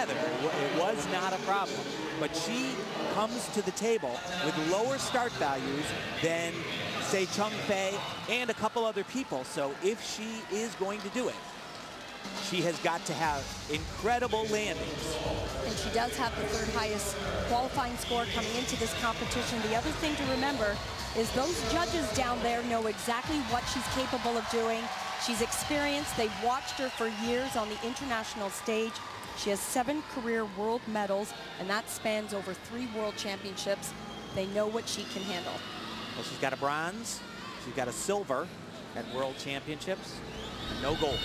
together. It was not a problem. But she comes to the table with lower start values than, say, Cheng Fei and a couple other people. So if she is going to do it, she has got to have incredible landings. And she does have the third highest qualifying score coming into this competition. The other thing to remember is those judges down there know exactly what she's capable of doing. She's experienced. They've watched her for years on the international stage. She has 7 career world medals, and that spans over 3 world championships. They know what she can handle. Well, she's got a bronze, she's got a silver at world championships, and no gold.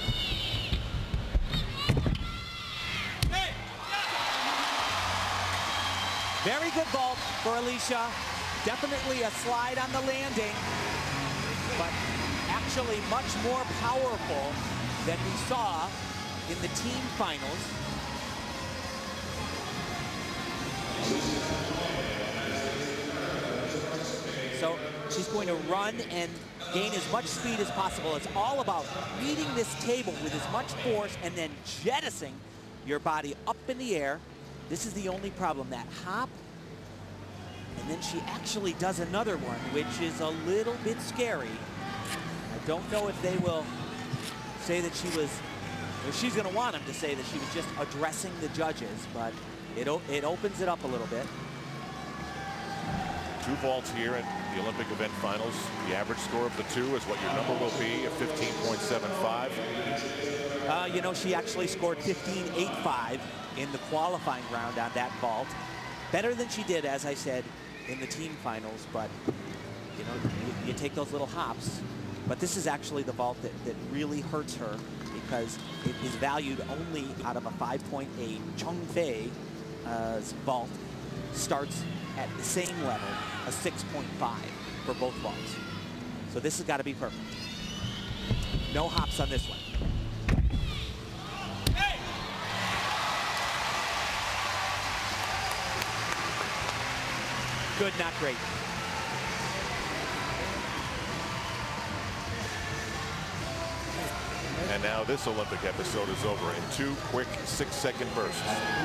Very good vault for Alicia. Definitely a slide on the landing, but actually much more powerful than we saw in the team finals. So she's going to run and gain as much speed as possible. It's all about reading this table with as much force and then jettisoning your body up in the air. This is the only problem, that hop. And then she actually does another one, which is a little bit scary. I don't know if they will say that she was, or she's going to want them to say that she was just addressing the judges, but it opens it up a little bit. 2 vaults here at the Olympic event finals. The average score of the 2 is what your number will be, a 15.75. You know, she actually scored 15.85 in the qualifying round on that vault. Better than she did, as I said, in the team finals, but you know, you take those little hops. But this is actually the vault that really hurts her, because it is valued only out of a 5.8. Cheng Fei's vault starts at the same level, a 6.5 for both vaults. So this has got to be perfect. No hops on this one. Good, not great. And now this Olympic episode is over in 2 quick 6-second bursts.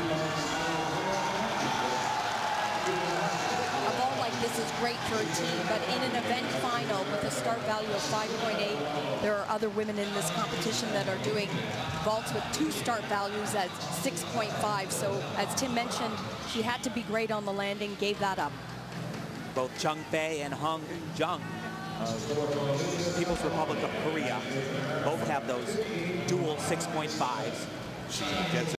A vault like this is great for a team, but in an event final with a start value of 5.8, there are other women in this competition that are doing vaults with 2 start values at 6.5. So as Tim mentioned, she had to be great on the landing, gave that up. Both Cheng Fei and Hung Jung of People's Republic of Korea both have those dual 6.5s. She gets